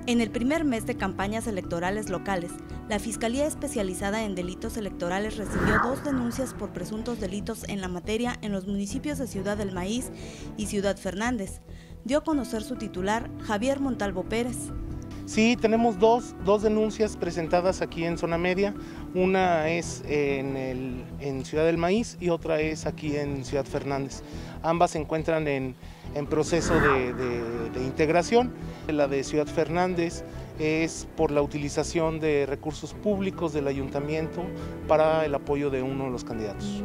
En el primer mes de campañas electorales locales, la Fiscalía Especializada en Delitos Electorales recibió 2 denuncias por presuntos delitos en la materia en los municipios de Ciudad del Maíz y Ciudad Fernández, dio a conocer su titular, Javier Montalvo Pérez. Sí, tenemos dos denuncias presentadas aquí en Zona Media. Una es en Ciudad del Maíz y otra es aquí en Ciudad Fernández. Ambas se encuentran en proceso de integración. La de Ciudad Fernández es por la utilización de recursos públicos del ayuntamiento para el apoyo de uno de los candidatos.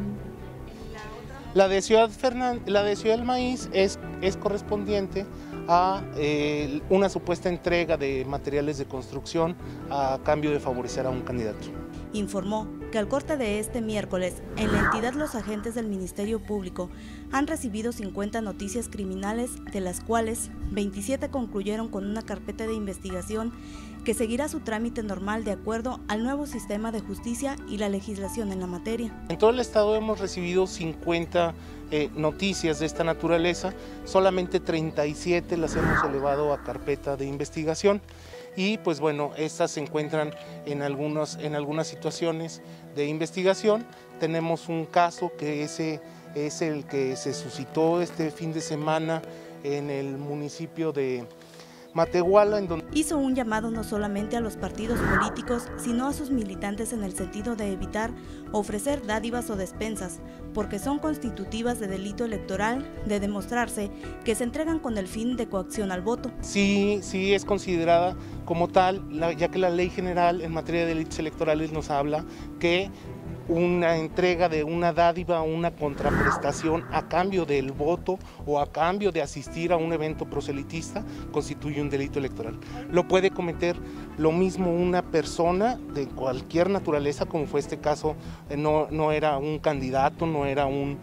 La de Ciudad del Maíz es correspondiente a una supuesta entrega de materiales de construcción a cambio de favorecer a un candidato. Informó que al corte de este miércoles, en la entidad los agentes del Ministerio Público han recibido 50 noticias criminales, de las cuales 27 concluyeron con una carpeta de investigación que seguirá su trámite normal de acuerdo al nuevo sistema de justicia y la legislación en la materia. En todo el estado hemos recibido 50 noticias de esta naturaleza, solamente 37 las hemos elevado a carpeta de investigación. Y pues bueno, estas se encuentran en algunas situaciones de investigación. Tenemos un caso que ese es el que se suscitó este fin de semana en el municipio de Matehuala, en donde hizo un llamado no solamente a los partidos políticos, sino a sus militantes en el sentido de evitar ofrecer dádivas o despensas, porque son constitutivas de delito electoral, de demostrarse que se entregan con el fin de coacción al voto. Sí es considerada como tal, ya que la Ley General en materia de delitos electorales nos habla que una entrega de una dádiva o una contraprestación a cambio del voto o a cambio de asistir a un evento proselitista constituye un delito electoral. Lo puede cometer lo mismo una persona de cualquier naturaleza, como fue este caso, no era un candidato, no era un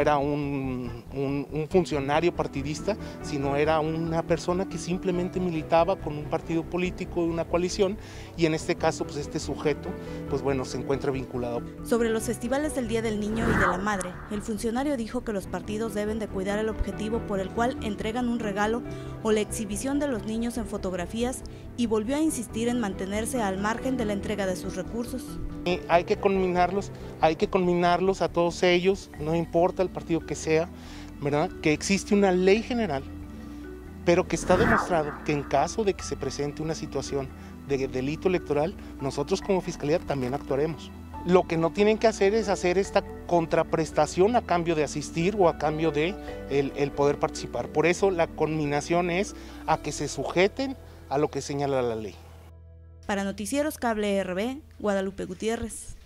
funcionario partidista, sino era una persona que simplemente militaba con un partido político de una coalición, y en este caso pues este sujeto pues bueno se encuentra vinculado. Sobre los festivales del Día del Niño y de la Madre, el funcionario dijo que los partidos deben de cuidar el objetivo por el cual entregan un regalo o la exhibición de los niños en fotografías, y volvió a insistir en mantenerse al margen de la entrega de sus recursos. Hay que conminarlos a todos ellos, no importa el partido que sea, ¿verdad? Que existe una ley general, pero que está demostrado que en caso de que se presente una situación de delito electoral, nosotros como Fiscalía también actuaremos. Lo que no tienen que hacer es hacer esta contraprestación a cambio de asistir o a cambio de el poder participar. Por eso la conminación es a que se sujeten a lo que señala la ley. Para Noticieros Cable RB, Guadalupe Gutiérrez.